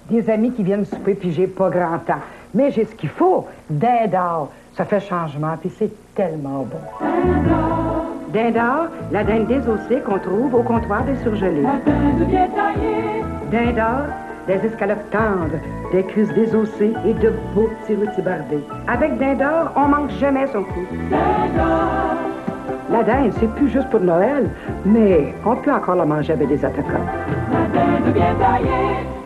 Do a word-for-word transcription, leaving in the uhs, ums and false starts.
des amis qui viennent souper, puis j'ai pas grand temps. Mais j'ai ce qu'il faut. Dindor, ça fait changement, puis c'est tellement bon. Dindor, la dinde désossée qu'on trouve au comptoir des surgelés. La dinde bien taillée. Dindor, des escalopes tendres, des cuisses désossées et de beaux petits rôtibardés. Avec Dindor, on manque jamais son coup. Dindor. La dinde, c'est plus juste pour Noël, mais on peut encore la manger avec des attaquants. La dinde bien taillée.